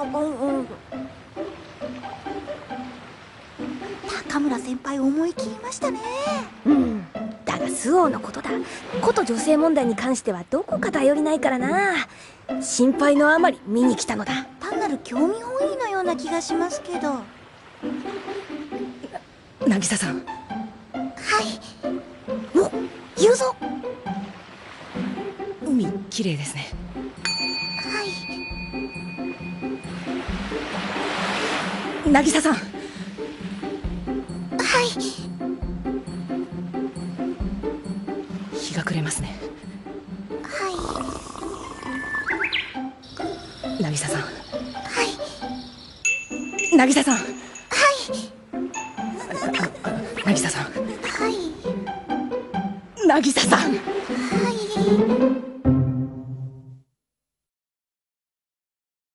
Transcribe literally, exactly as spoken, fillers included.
うんうん。高村先輩思い切りましたね。 うん。だが周防のことだ。こと女性問題に関してはどこか頼りないからな。心配のあまり見に来たのだ。 単なる興味本位のような気がしますけど。 渚さん。 はい。お、言うぞ。 海綺麗ですね。 はい。 渚さん。 はい。 日が暮れますね。 はい。 渚さん。 はい。 渚さん。 はい。 渚さん。 はい。 渚さん。 はい。